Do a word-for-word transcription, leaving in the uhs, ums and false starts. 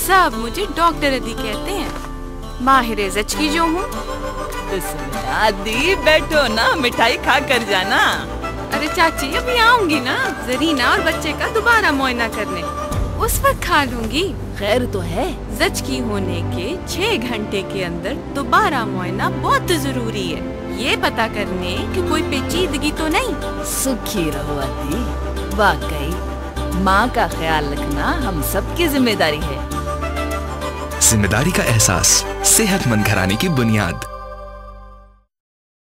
सब मुझे डॉक्टर अदी कहते हैं। माहिर जच की जो हूँ। दादी बैठो ना, मिठाई खा कर जाना। अरे चाची अभी आऊंगी ना, जरीना और बच्चे का दोबारा मुआयना करने, उस वक्त खा लूंगी। खैर तो है, जच की होने के छह घंटे के अंदर दोबारा मुआयना बहुत जरूरी है, ये पता करने कि कोई पेचीदगी तो नहीं। सुखी रहो अदी, वाकई माँ का ख्याल रखना हम सब की जिम्मेदारी है। जिम्मेदारी का एहसास, सेहतमंद घराने की बुनियाद।